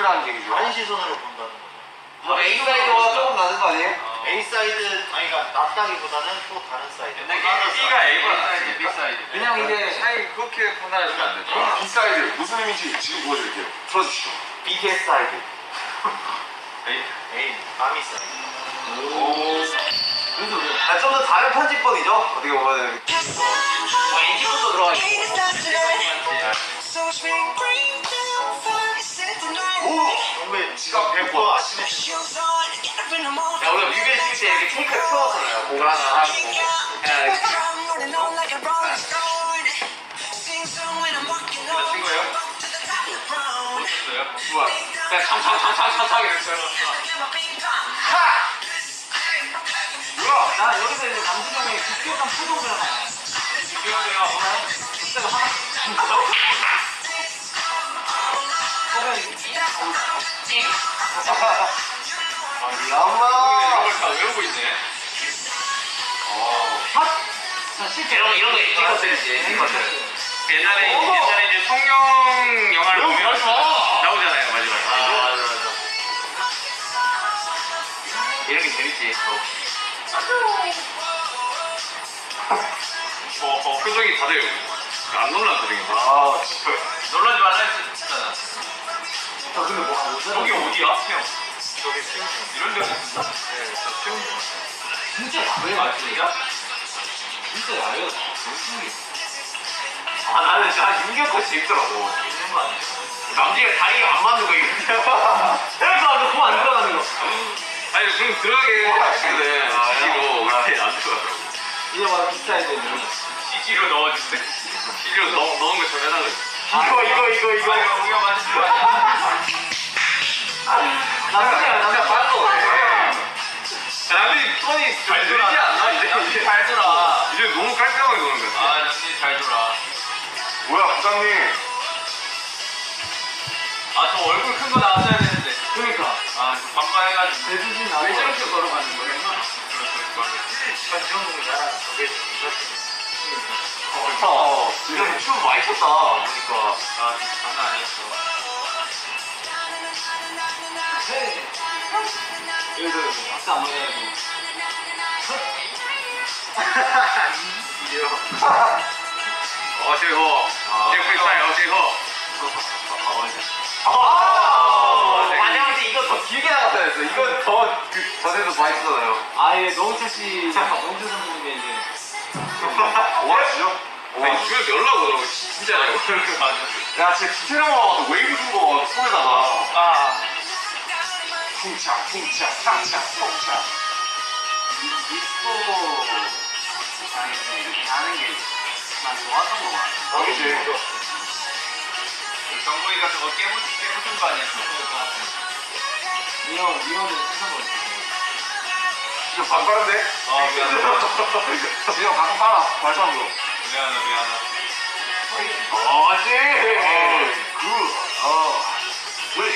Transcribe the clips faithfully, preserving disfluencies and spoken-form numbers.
아니라는 얘기죠. 다른 시선으로 본다는 거죠. A 사이드와 조금 나는 거 아니에요? 어. A 사이드 아니 그러니까 낮다기보다는 또 다른 사이드. B가 A보다 사이드, B 사이드. 그냥 이제 차이 그렇게 판단하시면 안 되죠. 그럼 B 사이드 무슨 의미인지 지금 보여드릴게요. 틀어주시죠. B 사이드. A A 아미 사이드. 오. 아, 좀 더 다른 편집법이죠? 어떻게 보면은. 아, 인기부터 들어가 있고. 오! 정말 지갑 백 번 아침에 야, 우리가 뮤비를 찍을 때 이렇게 케이크 태웠잖아요. 뭘 하나 하고. 야, 친구예요? 어땠어요? 좋아. 그냥 참참참참참참 이랬어요. 하! 뭐야? 나 여기서 이제 남준 형이 급격한 표정을 하나. 기억해요. 뭐나요? 그때가 하나. 아니, 엄마! 이걸 다 외우고 있네. 어. 핫! 자, 실제 이런, 이런 거 찍었어야지. 옛날에, 오! 옛날에 이제 성령 영화를 너무 보면 멋있어. 나오잖아요, 마지막에. 아, 맞아, 맞아. 이런 게 재밌지. 어, 어, 표정이 다들 안 놀랐거든요. 아, 진짜. 놀라지 말라 했었잖아. 아, 근데 뭐, 못 저기 어디야? 형. 저기 수영장. 이런 데가 있어? 네, 저 수영장. 진짜 야외 아, 진짜? 진짜 야외가 너무 신기해. 아, 나는 진짜 한 육개월 재밌더라고. 있는 거 아니에요? 남자가 다리가 안 맞는 거 이거. 그래서 공안 들어가는 거. 아니, 그럼 들어가게 하시거든. 아, 지지로. 아. 근데 안 들어가더라고. 이제 막 비싸야 되는. 지지로 넣어주세요. 지지로 넣, 넣은 거 좀 해달라고. 이거, 이거, 이거, 이거. 아, 이거 우리가 만든 거 아니야? 남자야, 남자 빨로. 남이 손이 잘 들지 않나, 이제? 남이 잘 돌아. 이제 너무 깔끔하게 노는 것 같아. 아, 남이 잘 돌아. 뭐야, 부장님. 아, 저 얼굴 큰 거 나왔어야 되는데. 그러니까. 아, 저 바꿔해가지고. 대주진 나왜 저렇게 걸어가는 거야? 전 이런 거 잘하는 저게 좋다. 이거 춤 많이 췄다. 보니까. 아, 장난 아니었어. 여기서 박수 안 맞아가지고. 어, 제호. 제 프리스타일, 어, 제호. 아, 마지막에 이거 더 길게 나갔어야 했어. 이건 더, 그, 전에도 맛있었잖아요. 아, 예, 노홍철 씨, 노홍철 선수님의 이제. 오하시죠? 아니, 주변에서 연락 오더라고, 진짜라고. 맞아. 야, 진짜 디테일한 거 웨이브 준 거 손에다가. 아. 쿵차, 쿵차, 탕차, 쿵차. 디스코 장에서 이렇게 하는 게 난 좋았던 거 같아. 여기지. 정국이가 저거 깨부, 깨부순 거 아니야? 이 형, 이 형도 수상 거 있어. 진짜 반발한데? 아, 미안하다. 진짜 가끔 빨아, 발상으로. 미안하다, 미안하다. 어, 맞지? 그, 어, 왜?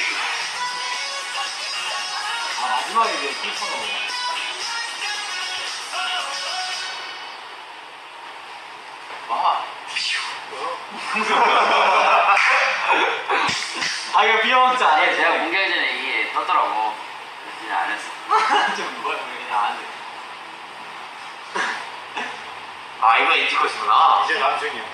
아, 마지막에 이제 키퍼 넣어. 와. 아, 이거 비영한지 안 아니 해. 제가 공개하기 전에 이게 떴더라고. 그래서 그냥 안 했어. 좀 뭐야, 그냥 안 해. 아, 이거 인지 컷이구나. 이제 남준이요.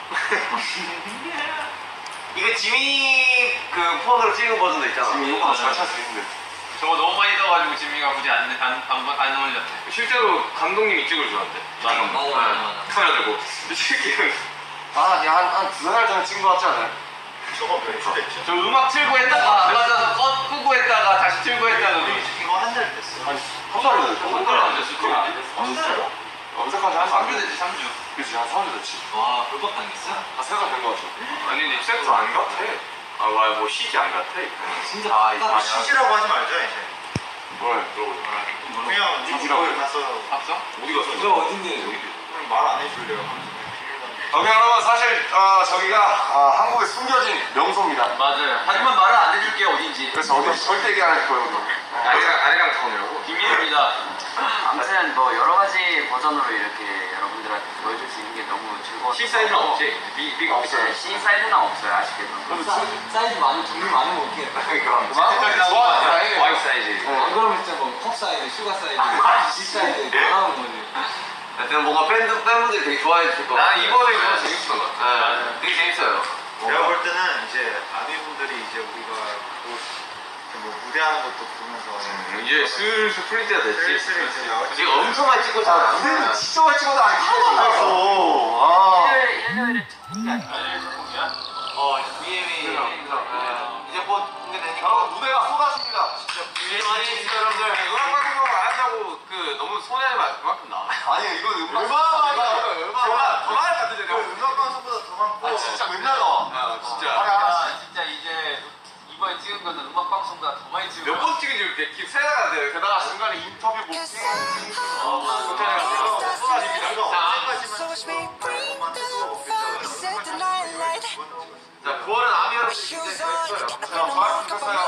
이거 지민이 그 폰으로 찍은 버전도 있잖아. 지금 이거 잘 찾았는데. 저거 너무 많이 떠가지고 지민이가 굳이 안, 안, 안, 안 올렸대. 실제로 감독님이 찍을 줄 알았대. 맞아, 맞아, 맞아, 맞아. 카메라 들고. 이 새끼는. 아, 그냥 한, 한 두세 달 전에 찍은 거 같지 않아요? 저거 변수됐죠. 저 음악 틀고 했다가 안 맞아서 꺼, 끄고 했다가 다시 틀고 했다가 이거 한 달 됐어. 한, 한 달이 됐어. 한 달은 안 됐을 거야. 안 됐어요? 검색한 지한 삼 삼 주 주 됐지, 삼 주. 그치, 한 삼 주 됐지. 와, 불법 당했어? 한 세 달 된 거 같아. 아니, 근데 섹스 안 같아. 아, 와, 뭐 시지 안 같아. 진짜 아, 딱 이거 시지라고 하지 말자 이제. 뭘, 물어보자. 그냥 시지라고 거기 해. 가서 봤어? 어디 갔어? 이거 어딘데, 여기? 말 안 해줄래요? 오케이, 여러분, 사실, 어, 저기가, 어, 한국에 숨겨진 명소입니다. 맞아요. 하지만 말을 안 해줄게, 어딘지. 그래서 어디 절대 얘기 안 할 거예요, 오늘. 아래랑, 아래랑 타운이라고? 비밀입니다. 아무튼 뭐 여러 가지 버전으로 이렇게 여러분들한테 보여줄 수 있는 게 너무 즐거웠어요. C 사이즈는 없지? B, B가 없어요. 없어요. C 사이즈는 없어요, 아쉽게도. 그럼 사- 사이즈 많이 종류 많으면 어떻게 해? 그러니까 좋아하는 Y 사이즈. 안 그러면 진짜 뭐컵 사이즈, 슈가 사이즈, C 사이즈 다 나오는 거지. 하여튼 뭔가 팬들, 팬분들이 되게 좋아해 주실 것 같아요. 난 이번에 이거 재밌었던 것 같아. 네, 되게 재밌어요. 내가 볼 때는 이제 아미분들이 이제 우리가 뭐, 뭐 무대하는 것도 보면서 이제 슬슬 풀릴 때가 됐지. 슬슬 이제 나올 지금 엄청 많이 찍고 있잖아. 무대는 진짜 많이 찍어도 아직 하나도 안 나왔어. 아. 일요일, 일요일에 첫게 아니야? 어, 비엠이 이제 곧 공개되니까. 여러분 무대가 쏟아집니다. 진짜 비엠 많이 해주세요, 여러분들. 음악 방송을 안 한다고 그 너무 손해를 그만큼 나. 아니 이거 음악 얼마나 많이 나와? 얼마나 더 많이 받으세요. 그 음악 방송보다 더 많고 아 진짜 맨날 나와. 야 진짜. 아, 진짜 이제 이번에 찍은 거는 음악 방송보다 더 많이 찍은 몇 번 찍은지 이렇게 기 세다가 돼. 게다가 중간에 인터뷰 못 찍는 쏟아집니다. 언제까지만 자, 구월은 아미 여러분들 굉장히 재밌어요. 자, 과연